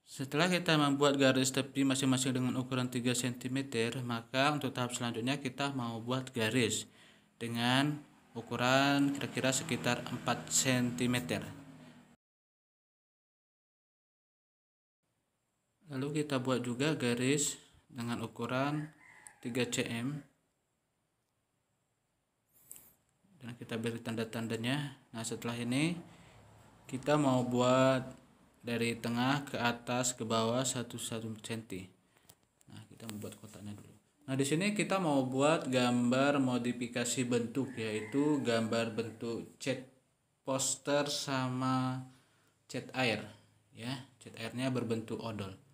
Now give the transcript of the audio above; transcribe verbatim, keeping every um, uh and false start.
Setelah kita membuat garis tepi masing-masing dengan ukuran tiga sentimeter, maka untuk tahap selanjutnya kita mau buat garis dengan ukuran kira-kira sekitar empat sentimeter. Lalu kita buat juga garis dengan ukuran tiga cm dan kita beri tanda-tandanya. Nah, setelah ini kita mau buat dari tengah ke atas ke bawah satu sentimeter. Nah, kita membuat kotaknya dulu. Nah, di sini kita mau buat gambar modifikasi bentuk, yaitu gambar bentuk cat poster sama cat air, ya. Cat airnya berbentuk odol.